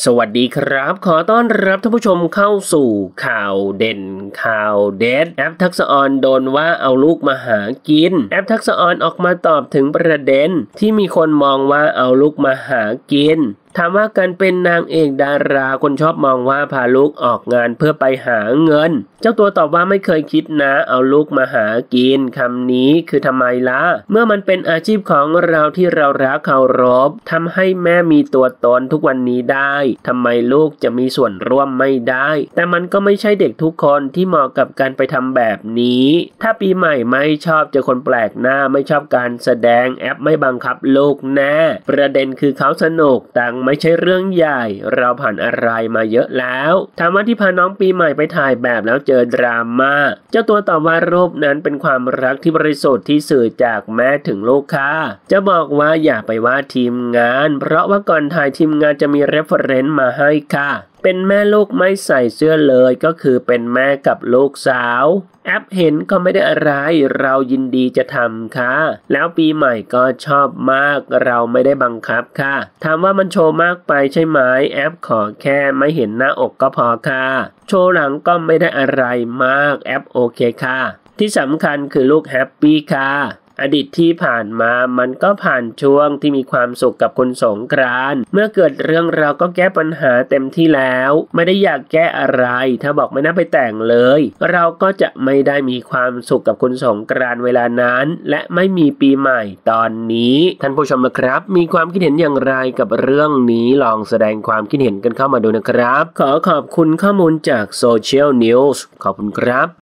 วัสดีครับขอต้อนรับท่านผู้ชมเข้าสู่ข่าวเด่นข่าวเด็ดแอปทักษะออนโดนว่าเอาลูกมาหากินแอปทักษะออนออกมาตอบถึงประเด็นที่มีคนมองว่าเอาลูกมาหากินถามว่าการเป็นนางเอกดาราคนชอบมองว่าพาลูกออกงานเพื่อไปหาเงินเจ้าตัวตอบว่าไม่เคยคิดนะเอาลูกมาหากินคำนี้คือทำไมล่ะเมื่อมันเป็นอาชีพของเราที่เรารักเคารพทำให้แม่มีตัวตนทุกวันนี้ได้ทำไมลูกจะมีส่วนร่วมไม่ได้แต่มันก็ไม่ใช่เด็กทุกคนที่เหมาะกับการไปทำแบบนี้ถ้าปีใหม่ไม่ชอบเจอคนแปลกหน้าไม่ชอบการแสดงแอปไม่บังคับลูกแน่ประเด็นคือเขาสนุกตังไม่ใช่เรื่องใหญ่เราผ่านอะไรมาเยอะแล้วถามว่าที่พาน้องปีใหม่ไปถ่ายแบบแล้วเจอดราม่าเจ้าตัวตอบว่ารูปนั้นเป็นความรักที่บริสุทธิ์ที่สื่อจากแม่ถึงลูกค่ะจะบอกว่าอย่าไปว่าทีมงานเพราะว่าก่อนถ่ายทีมงานจะมีเรฟเฟอเรนซ์มาให้ค่ะเป็นแม่ลูกไม่ใส่เสื้อเลยก็คือเป็นแม่กับลูกสาวแอปเห็นก็ไม่ได้อะไรเรายินดีจะทำค่ะแล้วปีใหม่ก็ชอบมากเราไม่ได้บังคับค่ะถามว่ามันโชว์มากไปใช่ไหมแอปขอแค่ไม่เห็นหน้าอกก็พอค่ะโชว์หลังก็ไม่ได้อะไรมากแอปโอเคค่ะที่สำคัญคือลูกแฮปปี้ค่ะอดีตที่ผ่านมามันก็ผ่านช่วงที่มีความสุขกับคุณสงกรานต์เมื่อเกิดเรื่องเราก็แก้ปัญหาเต็มที่แล้วไม่ได้อยากแก้อะไรถ้าบอกไม่น่าไปแต่งเลยเราก็จะไม่ได้มีความสุขกับคุณสงกรานต์เวลานั้นและไม่มีปีใหม่ตอนนี้ท่านผู้ชมนะครับมีความคิดเห็นอย่างไรกับเรื่องนี้ลองแสดงความคิดเห็นกันเข้ามาดูนะครับขอขอบคุณข้อมูลจากโซเชียลนิวส์ขอบคุณครับ